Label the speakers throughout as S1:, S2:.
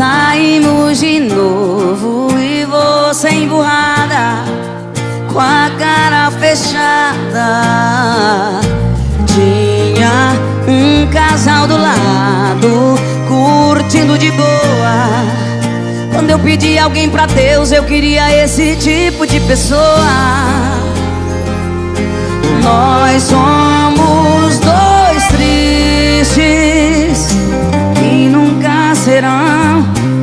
S1: Saímos de novo e você emburrada, com a cara fechada. Tinha um casal do lado, curtindo de boa. Quando eu pedi alguém pra Deus, eu queria esse tipo de pessoa. Nós somos dois tristes que nunca serão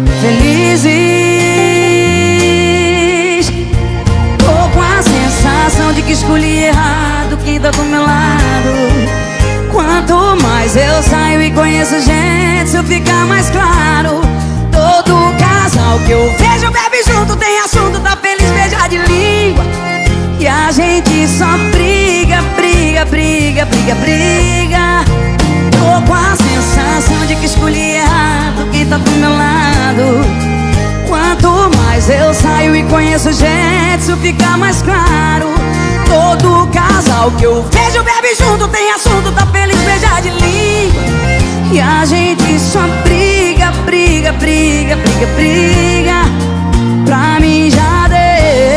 S1: felizes. Tô com a sensação de que escolhi errado quem tá do meu lado. Quanto mais eu saio e conheço gente, isso fica mais claro. Todo casal que eu vejo bebe junto, tem assunto, tá feliz, beija de língua. E a gente só briga, briga, briga, briga, briga. Tô com a sensação de que escolhi errado quem tá do meu lado. Quanto mais eu saio e conheço gente, isso fica mais claro. Todo casal que eu vejo bebe junto, tem assunto, tá feliz, beija de língua. E a gente só briga, briga, briga, briga, briga. Pra mim já deu.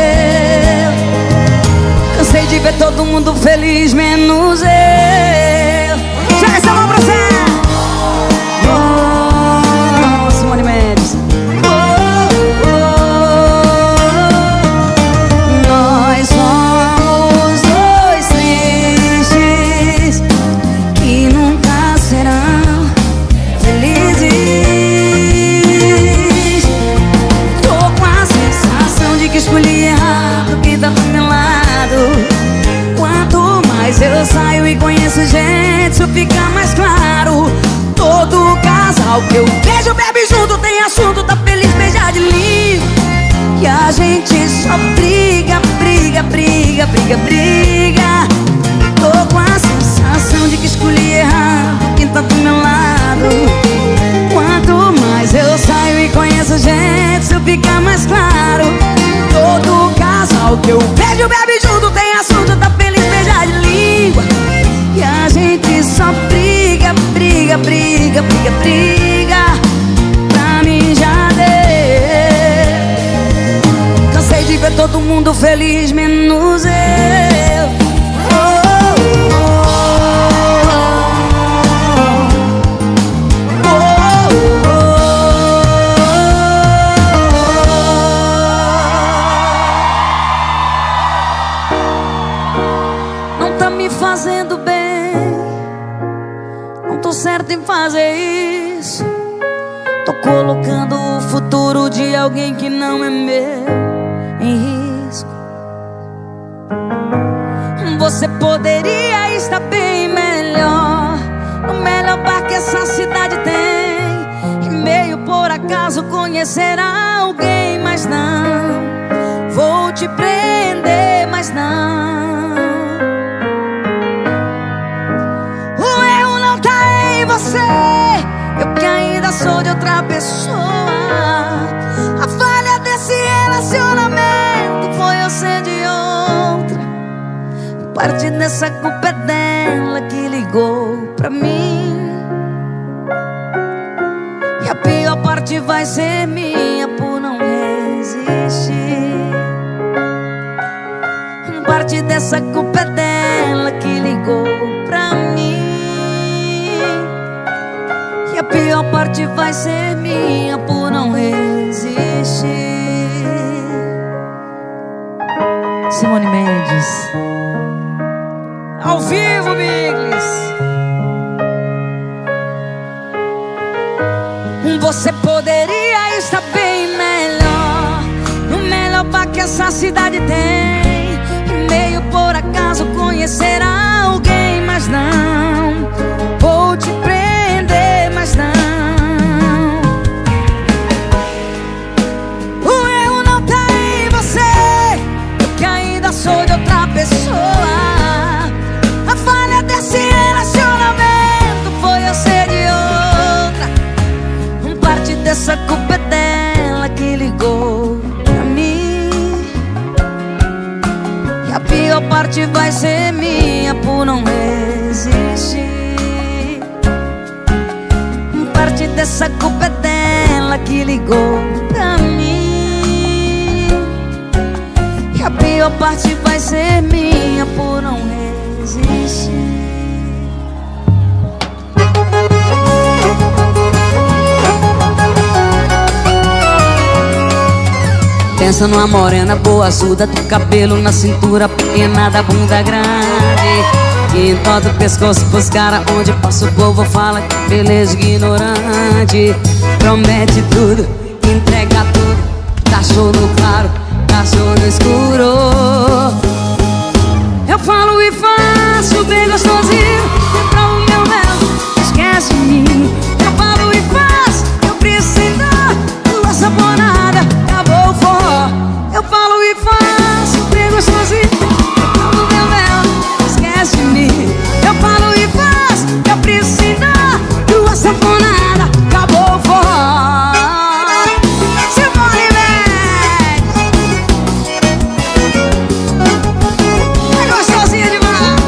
S1: Cansei de ver todo mundo feliz, menos eu. Já essa mão pra você. Oh, Simone Mendes. Nós somos dois tristes que nunca serão felizes. Tô com a sensação de que escolhi errado quem tá do meu lado. Quanto mais eu saio e conheço gente, isso fica mais claro. Todo casal que eu vejo bebe junto, tem assunto, tá feliz, beija de língua. E a gente só briga, briga, briga, briga, briga. Tô com a sensação de que escolhi errado quem tá do meu lado. Quanto mais eu saio e conheço gente, isso fica mais claro. Todo casal que eu vejo bebe junto, tem assunto, tá feliz, beija de língua. E a gente só briga, briga, briga, briga, briga. Pra mim já deu. Cansei de ver todo mundo feliz, menos eu. Oh, oh, oh, oh, oh. Não tá me fazendo bem, não tô certo em fazer isso. Tô colocando o futuro de alguém que não é meu em risco. Você poderia estar bem melhor, no melhor bar que essa cidade tem. E meio por acaso conhecer alguém, mas não vou te prender, mas não. O erro não tá em você, eu que ainda sou de outra pessoa. A falha desse relacionamento foi eu ser de outra. Parte dessa culpa é dela que ligou pra mim. E a pior parte vai ser minha por não resistir. Parte dessa culpa é dela que ligou pra mim. E a pior parte vai ser minha por não resistir. Simone Mendes. Ao vivo, Biglis. Você poderia estar bem melhor, no melhor bar que essa cidade tem. E meio por acaso conhecer alguém, mas não vou te prender, mas não. O erro não tá em você, eu que ainda sou de outra pessoa. A falha desse relacionamento foi eu ser de outra. Parte dessa culpa é dela que ligou pra mim. E a pior parte vai ser minha por não resistir. Parte dessa culpa é dela que que ligou pra mim. E a pior parte vai ser minha por não resistir. Pensa numa morena boazuda, do cabelo na cintura, pequena da bunda grande, que entorta o pescoço pros caras, onde passa o povo fala que beleza ignorante. Promete tudo, entrega tudo, dá show no claro, dá show no escuro. Eu falo e faço bem gostosinho, quebra o meu mel, esquece de mim. Eu falo e faço, eu preciso dar tua sabonada, acabou o forró. Eu falo e faço bem gostosinho, quebra o meu mel, esquece de mim. Eu falo e faço, eu preciso dar tua sabonada, acabou o forró. Simone Mendes, é gostosinha demais.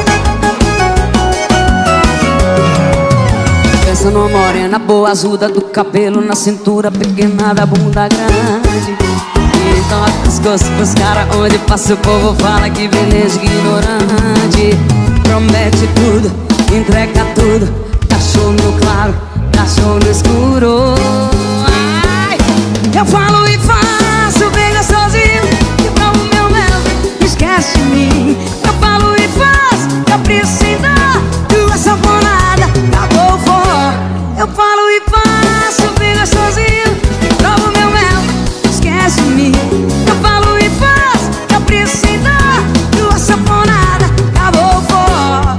S1: Pensa numa morena boazuda, do cabelo na cintura, pequena da bunda grande, então a pescoço pros caras, onde passa o povo fala que beleza ignorante. Promete tudo, entrega tudo, dá show no claro, dá show no escuro. Ai, eu falo e faço bem gostosinho, quebra o meu mel, esquece de mim. Eu falo e faço, eu preciso dar tua sabonada, acabou o forró. Eu falo e faço bem gostosinho, quebra o meu mel, esquece de mim. Eu falo e faço, eu preciso dar tua sabonada, acabou o forró.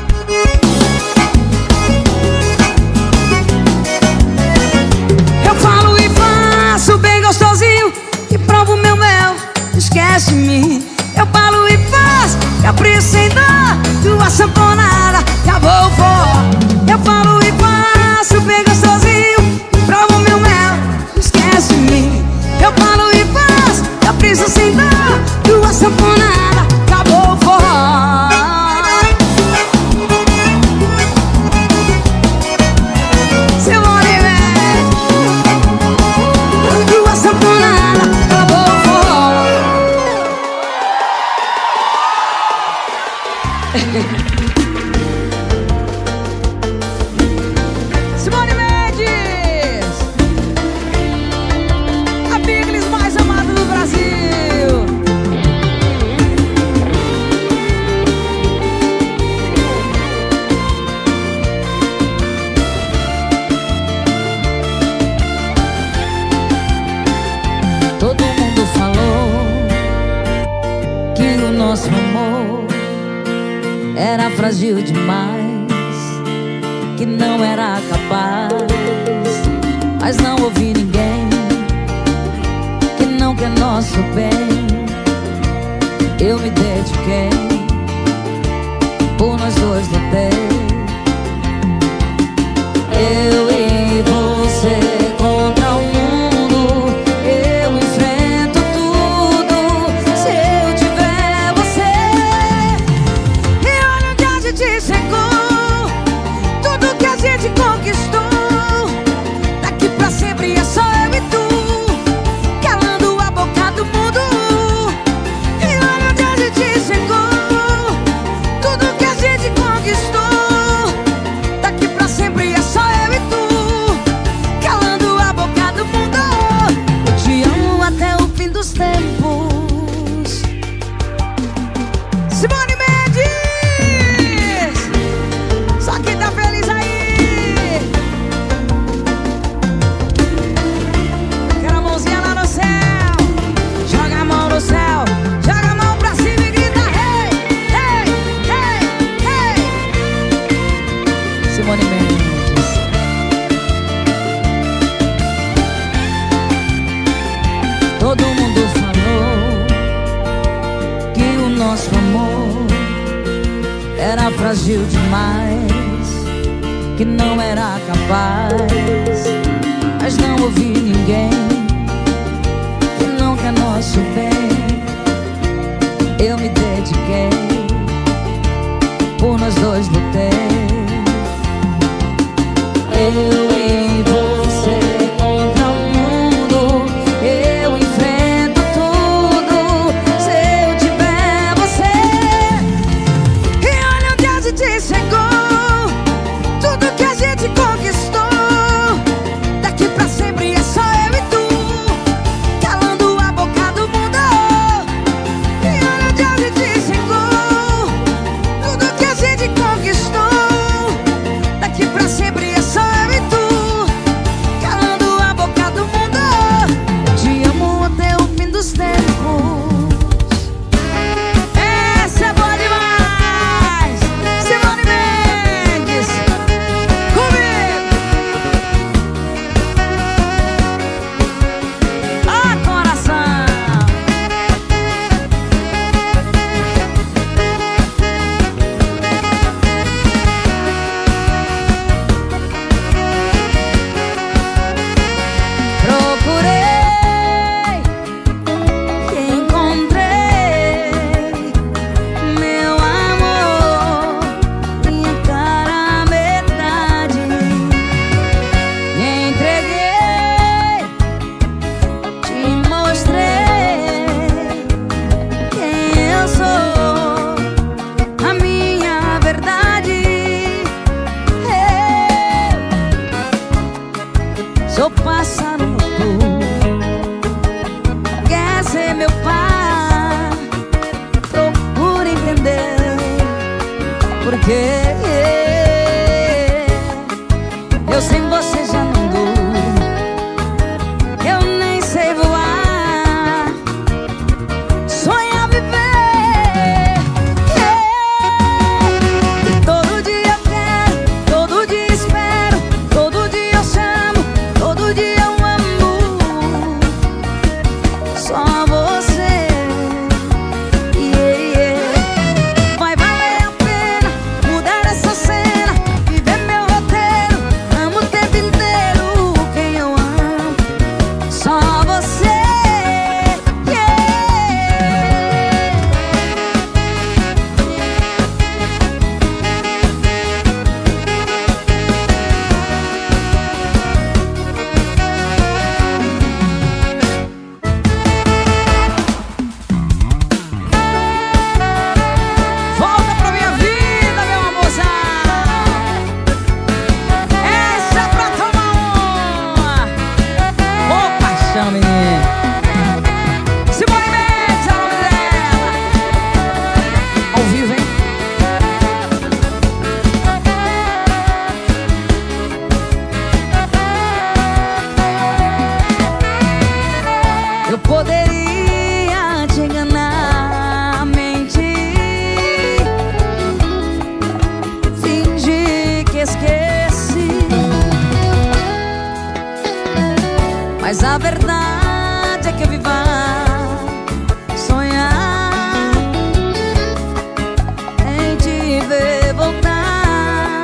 S1: Eu falo e faço bem gostosinho, e provo meu mel, esquece de mim. Eu falo e faço, eu preciso dar tua sabonada, acabou o forró. Eu falo e faço bem gostosinho, e provo meu mel, esquece de mim. Eu falo e faço, eu preciso dar tua sabonada, acabou o forró. Simone Mendes, tua sabonada, acabou o forró. Simone Mendes, a Biglis mais amada do Brasil. Todo mundo falou que o nosso amor era frágil demais, que não era capaz, mas não ouvi ninguém que não quer nosso bem. Eu me dediquei, por nós dois lutei. Eu e você contra o mundo, eu enfrento tudo se eu tiver você. E olha onde a gente chegou, tudo que a gente conquistou, daqui pra sempre é só eu e tu, calando a boca do mundo. E olha onde a gente chegou, tudo que a gente conquistou, daqui pra sempre é só eu e tu, calando a boca do mundo. Eu te amo até o fim dos tempos. Simone Mendes, só quem tá feliz aí. Quero a mãozinha lá no céu, joga a mão no céu, joga a mão pra cima e grita hey, hey, hey, hey. Simone Mendes. Todo mundo falou que o nosso amor era frágil demais, que não era capaz, mas não ouvi ninguém que não quer nosso bem. Eu me dediquei, por nós dois lutei. Eu e você contra o Eu sem você já não durmo, eu nem sei voar, sonhar viver. E todo dia eu quero, todo dia espero, todo dia eu chamo, todo dia eu amo só você. Vai valer a pena mudar essa cena, viver meu roteiro, amo o tempo inteiro quem eu amo, só você. Volta pra minha vida, meu amorzão. Essa é pra tomar uma. Ô, paixão, menino. Simone Mendes é o nome dela. Ao vivo, hein? Eu poderia te enganar, mentir, fingir que esqueci, mas a verdade é que eu vivo a sonhar em te ver voltar.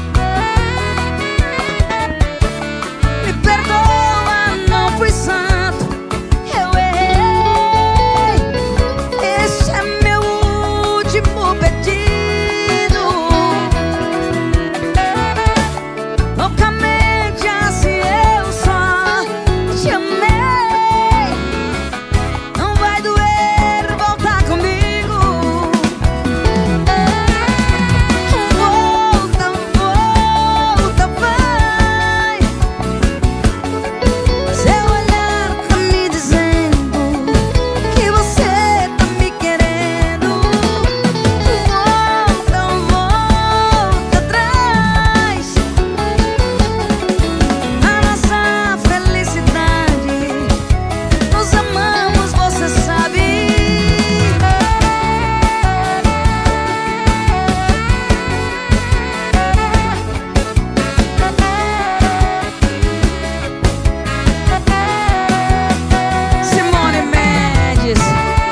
S1: Me perdoa, não fui santo, eu errei. Esse é meu último pedido. Loucamente assim eu só te amei. Não vai doer voltar comigo. Volta, volta, vai. Seu olhar tá me dizendo que você tá me querendo. Volta, volta atrás. A nossa felicidade, nos amamos, você sabe. Simone Mendes.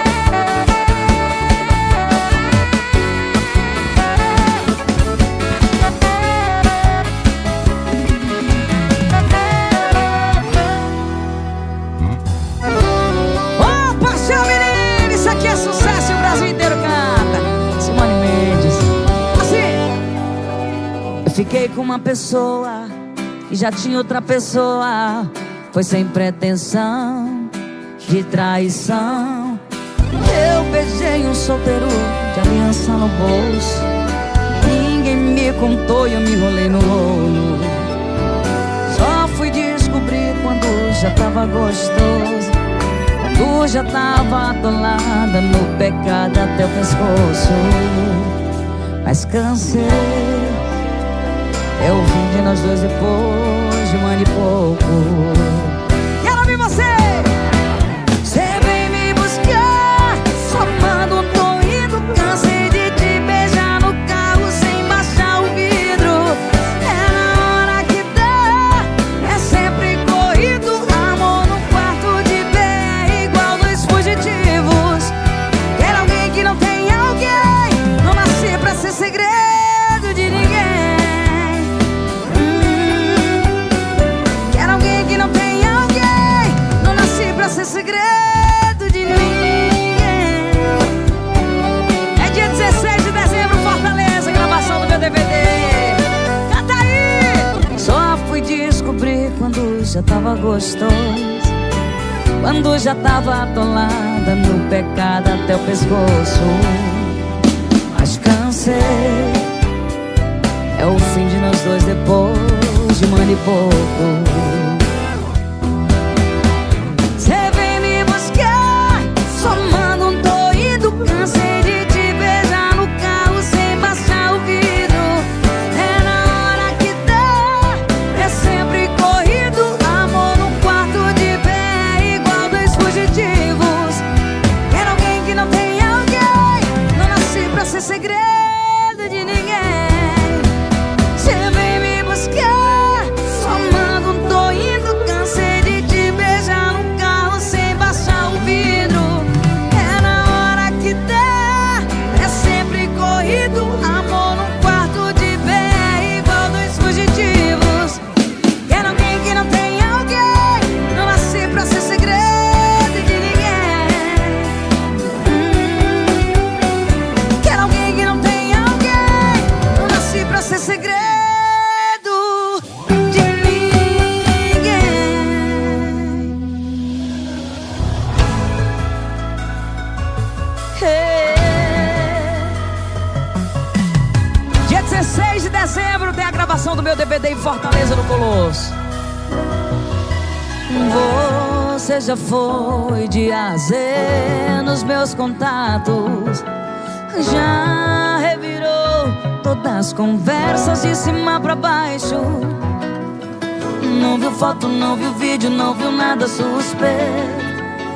S1: Ô, paixão, menino, isso aqui é sucesso e o Brasil inteiro canta. Simone Mendes. Assim. Eu fiquei com uma pessoa e já tinha outra pessoa. Foi sem pretensão de traição. Eu beijei um solteiro de aliança no bolso. Ninguém me contou e eu me enrolei no rolo. Só fui descobrir quando já tava gostoso, quando já tava atolada no pecado até o pescoço. Mas cansei, é o fim de nós dois depois de um ano e pouco. Quero ouvir você! Cê vem me buscar, só manda um tom indo. Cansei de te beijar no carro sem baixar o vidro. É na hora que dá, é sempre corrido. Amor no quarto de pé, igual dois fugitivos. Quero alguém que não tem alguém, não nasci pra ser segredo de ninguém. Quero alguém que não tem alguém, não nasci pra ser segredo de ninguém. É dia 16 de dezembro, Fortaleza, gravação do meu DVD. Canta aí! Só fui descobrir quando já tava gostoso, quando já tava atolada no pecado até o pescoço. Mas cansei, é o fim de nós dois depois de um ano e pouco. Cê vem me buscar, só manda um tô indo. Cansei de te beijar no carro sem baixar o vidro. gravação do meu DVD em Fortaleza, no Colosso. Você já foi de A a Z nos meus contatos, já revirou todas as conversas de cima pra baixo. Não viu foto, não viu vídeo, não viu nada suspeito.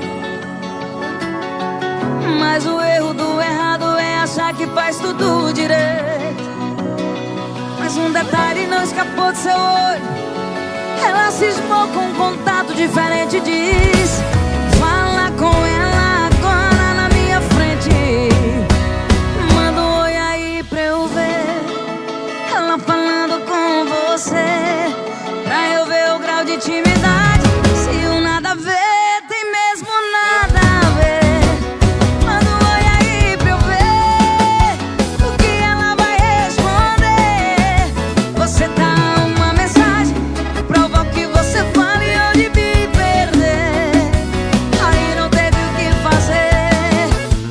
S1: Mas o erro do errado é achar que faz tudo direito. Mas um detalhe não escapou do seu olho. Ela cismou com um contato diferente e diz: fala com ela agora na minha frente. Manda um oi aí pra eu ver ela falando com você, pra eu ver o grau de intimidade. Se o nada a ver tem mesmo nada a ver. Manda um oi aí pra eu ver o que ela vai responder. Você tá uma mensagem que prova o que você fala e onde me perder. Aí não teve o que fazer,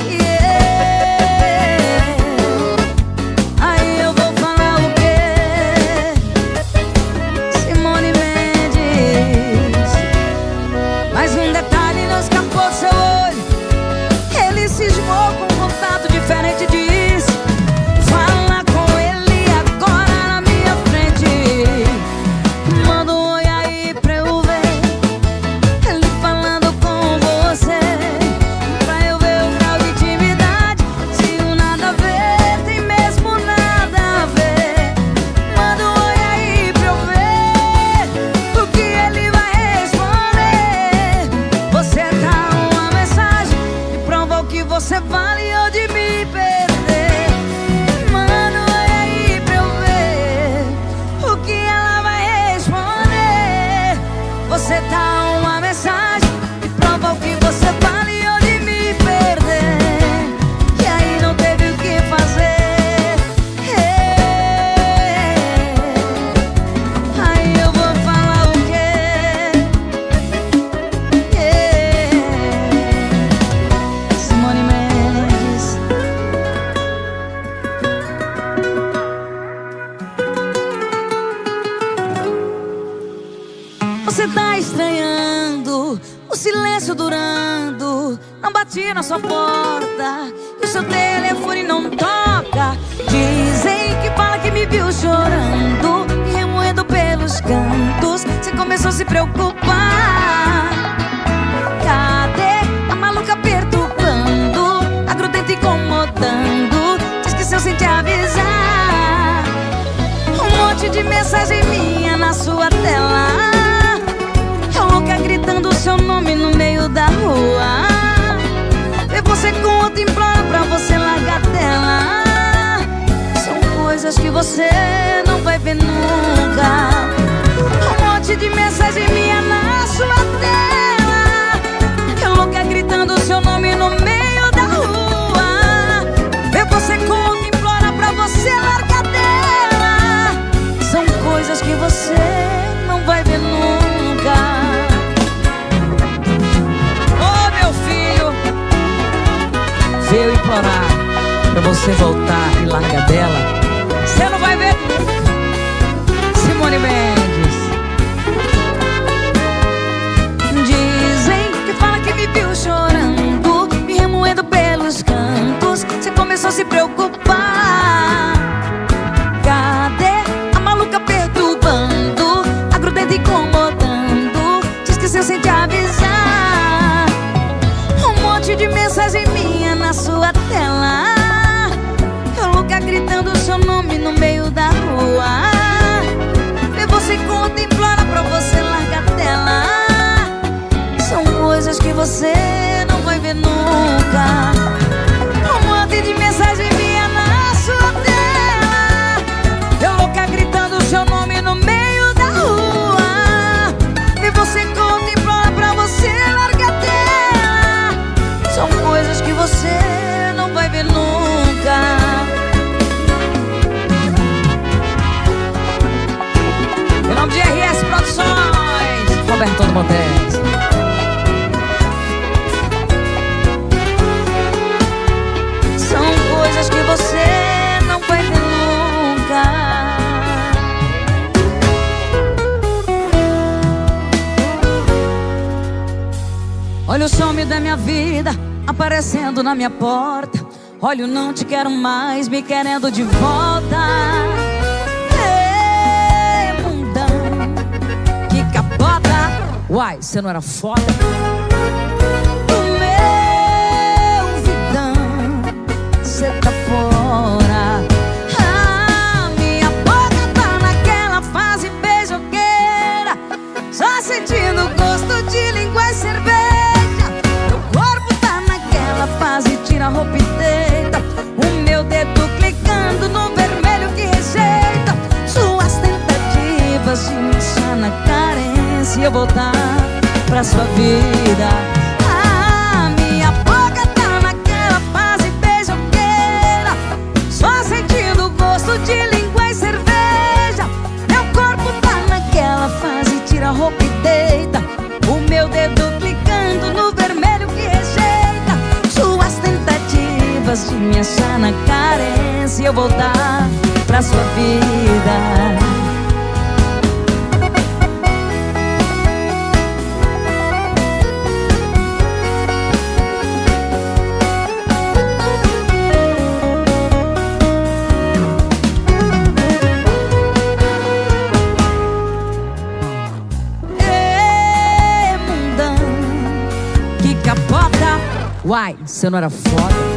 S1: Aí eu vou falar o quê? Simone Mendes. Mas um detalhe não escapou do seu olho. Ele cismou com um contato diferente e diz: fala com ele agora na minha frente. Manda um oi aí pra eu ver ele falando com você, pra eu ver o grau de intimidade. Se o nada a ver tem mesmo nada a ver. Manda um oi aí pra eu ver o que ele vai responder. Você tá uma mensagem que prova o que você vale e onde me perder. Manda um oi aí pra eu ver o que ela vai responder. Você tá uma mensagem que prova o que você vale e onde me perder. E aí não teve o que fazer. Aí eu vou falar o quê? Simone Mendes. Você tá estranhando, o silêncio durando. Não bati na sua porta e o seu telefone não toca. Dizem que fala que me viu chorando e remoendo pelos cantos. Você começou a se preocupar. Cadê a maluca perturbando, a grudenta incomodando? Te esqueceu sem te avisar. Um monte de mensagem minha na sua tela. Eu louca gritando seu nome no meio da rua. Vê você com outro, implora pra você largar dela. São coisas que você não vai ver nunca. Um monte de mensagem minha na sua tela. Eu louca gritando seu nome no meio da rua. Vê você com outro, implora pra você largar dela. São coisas que você não vai ver nunca. Ô meu filho, veio implorar pra você voltar e largar dela. Você não vai ver nunca. Simone Mendes. Dizem que fala que me viu chorando, me remoendo pelos cantos. Você começou a se preocupar. Cadê a maluca perturbando, a grudenta incomodando? Te esqueceu sem te avisar. Um monte de mensagem minha na sua tela. Eu louca gritando seu nome no meio da rua. Vê você conta, implora pra você largar dela. São coisas que você não vai ver nunca. Um monte de mensagem minha na sua tela. Eu louca gritando seu nome no meio da rua. E você conta, implora pra você largar dela. São coisas que você não vai ver nunca. Olha o some da minha vida aparecendo na minha porta. Olha o não te quero mais me querendo de volta. Ei, mundão, que capota. Uai, você não era foda? Do meu vidão, você tá fora. Ah, minha boca tá naquela fase beijoqueira, só sentindo gosto de língua e cerveja. Tira a roupa e deita, o meu dedo clicando no vermelho que rejeita suas tentativas de me achar na carência e eu voltar pra sua vida. Ah, minha boca tá naquela fase beijoqueira, só sentindo o gosto de língua e cerveja. Meu corpo tá naquela fase, tira a roupa e deita, o meu dedo clicando no vermelho que rejeita de me achar na carência e eu voltar pra sua vida. Ei, mundão, que capota. Uai, você não era foda?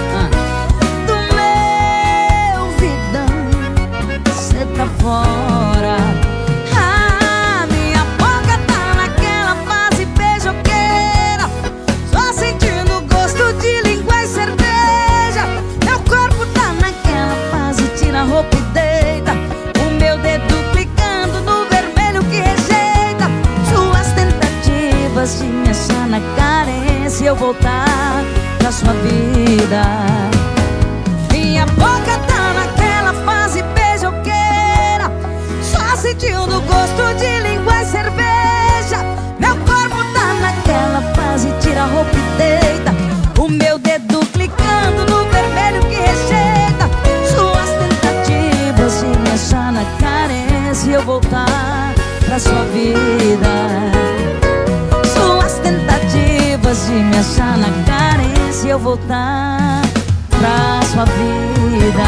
S1: Tá fora. Ah, minha boca tá naquela fase beijoqueira, só sentindo gosto de língua e cerveja. Meu corpo tá naquela fase, tira a roupa e deita, o meu dedo clicando no vermelho que rejeita suas tentativas de me achar na carência e eu voltar pra sua vida. Minha boca tá naquela fase beijoqueira, sentindo gosto de língua e cerveja. Meu corpo tá naquela fase, tira a roupa e deita, o meu dedo clicando no vermelho que rejeita suas tentativas de me achar na carência e eu voltar pra sua vida. Suas tentativas de me achar na carência e eu voltar pra sua vida.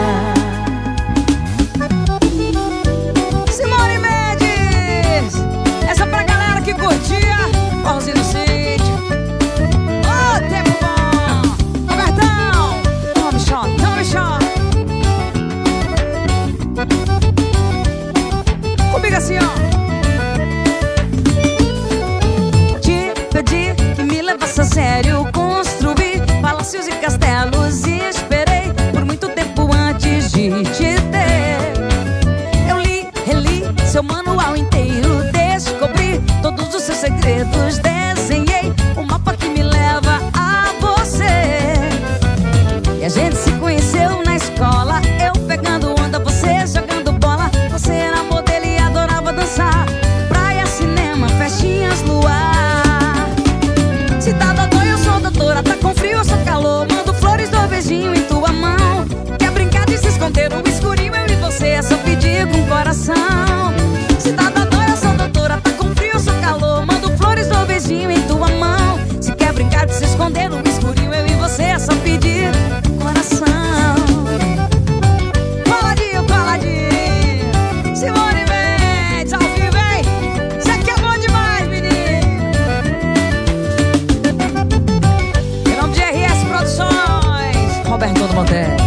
S1: Pãozinho no sítio. Ô, tempo bom. Robertão, tome shot, tome shot. Comigo assim, ó. Te pedi que me levasse a sério, construí palácios e castelos e esperei por muito tempo antes de te ter. Eu li, reli seu manual inteiro, descobri todos os seus segredos, desenhei um mapa que me lva a você. E a gente se conheceu na escola, eu pegando onda, você jogando bola. Você era modelo e adorava dançar, praia, cinema, festinhas, luar. Se tá dodói eu sou doutora, tá com frio eu sou calor, mando flores, dou beijinho em tua mão. Quer brincar de se esconder no escurinho, eu e você é só pedir com o coração. Se tá dodói eu sou doutora, tá com frio eu sou calor, mando flores, dou beijinho em tua mão. Se quer brincar de se esconder no escurinho, eu e você é só pedir coração. Coladinho, coladinho, Simone Mendes, ao vivo, hein? Isso aqui é bom demais, menino. Em nome de RS Produções, Roberto do Montes.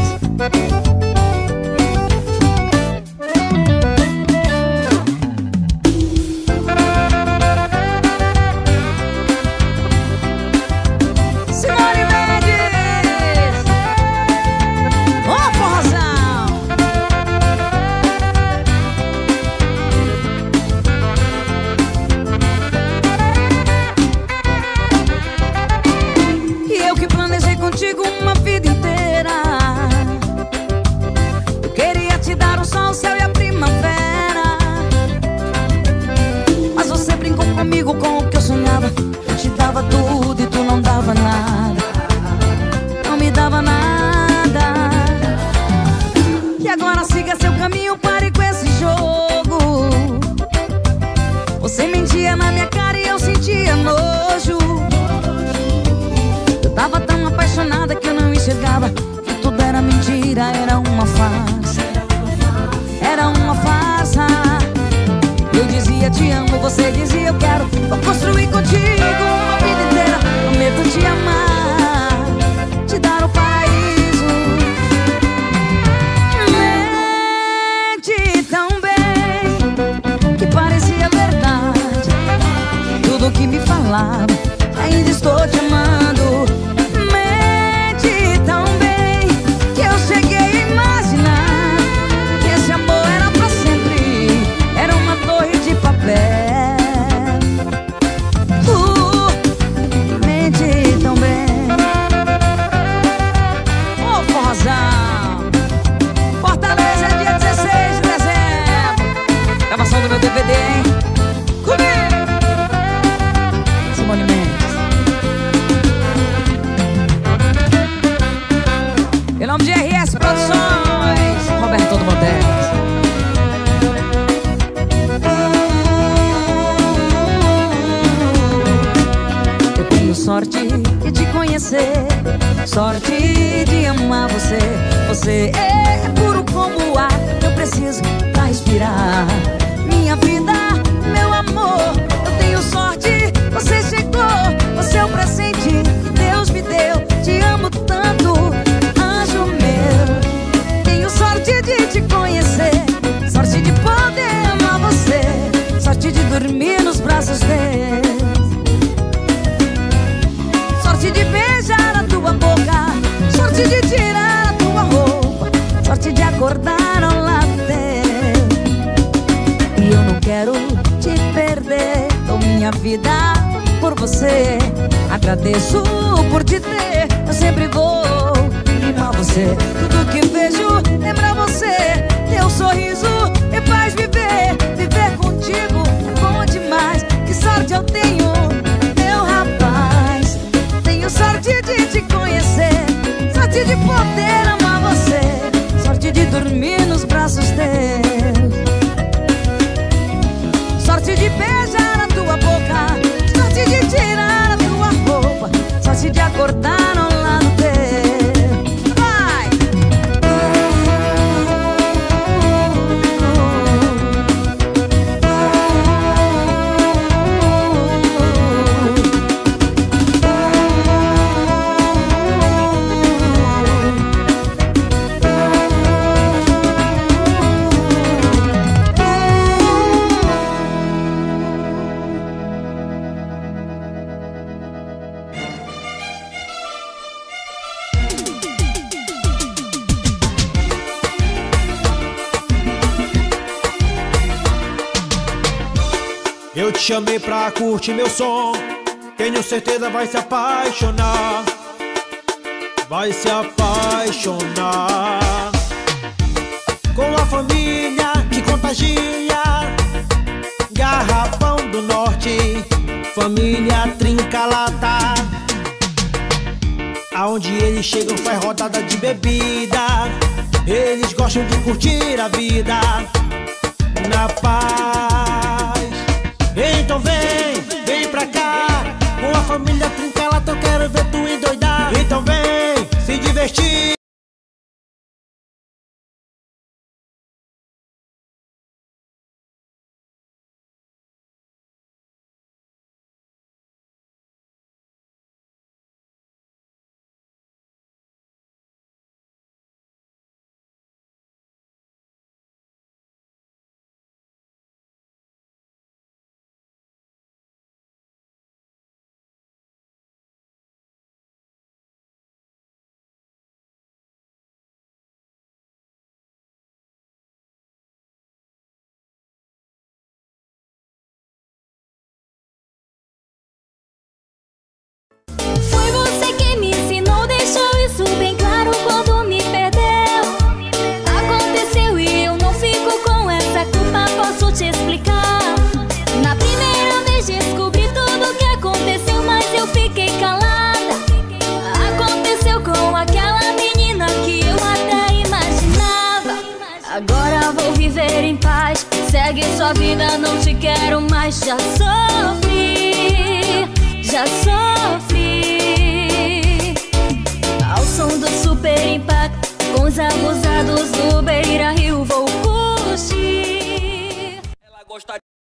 S1: Contigo uma vida inteira, eu queria te dar o sol, o céu e a primavera. Mas você brincou comigo com o que eu sonhava. Eu te dava tudo e tu não dava nada, não me dava nada. E agora siga seu caminho, pare com esse jogo. Você mentia na minha cara e eu sentia nojo. te amo, você dizia eu quero. Vou construir contigo uma vida inteira. Prometo te amar, te dar um paraíso. Mente tão bem que parecia verdade tudo que me falava, ainda estou te amando. Mente tão bem que eu cheguei a imaginar que esse amor era pra sempre, era uma torre de papel. Mente tão bem. Ô forrozão, Fortaleza, dia 16 de dezembro. Gravação do meu DVD, hein? Comigo, Simone Mendes. Em nome de RS Produções, Roberto do Modelos. Eu tenho sorte de te conhecer, sorte de amar você. Você é puro como o ar que eu preciso pra respirar. Minha vida, meu amor, eu tenho sorte, você chegou. Você é o presente que Deus me deu. Te amo tanto, anjo meu. Tenho sorte de te conhecer, sorte de poder amar você, sorte de dormir nos braços deles, sorte de beijar a tua boca, sorte de tirar a tua roupa, sorte de acordar ao lado dele. E eu não quero te perder, dou minha vida por você. Agradeço por te ter, eu sempre vou mimar você. Tudo que vejo lembra você, teu sorriso me faz viver. Viver contigo é bom demais, que sorte eu tenho, meu rapaz. Tenho sorte de te conhecer, sorte de poder amar você, sorte de dormir nos braços teus, sorte de beijar a tua boca, sorte de tirar a tua roupa, sorte de acordar ao lado teu. Vai!
S2: Eu te chamei pra curtir meu som, tenho certeza vai se apaixonar, vai se apaixonar. Com a família que contagia, Garrafão do Norte, família Trinca-Lata. Aonde eles chegam faz rodada de bebida, eles gostam de curtir a vida na paz. Então vem pra cá, com a família Trinca-Lata eu quero ver tu endoidar. Então vem se divertir.
S3: Foi você que me ensinou, deixou isso bem claro quando me perdeu. Aconteceu e eu não fico com essa culpa, posso te explicar. Na primeira vez descobri tudo o que aconteceu, mas eu fiquei calada. Aconteceu com aquela menina que eu até imaginava. Agora vou viver em paz, segue sua vida, não te quero mais. Já sofri, já sofri. Ao som do Super Impacto, com os abusados do Beira Rio vou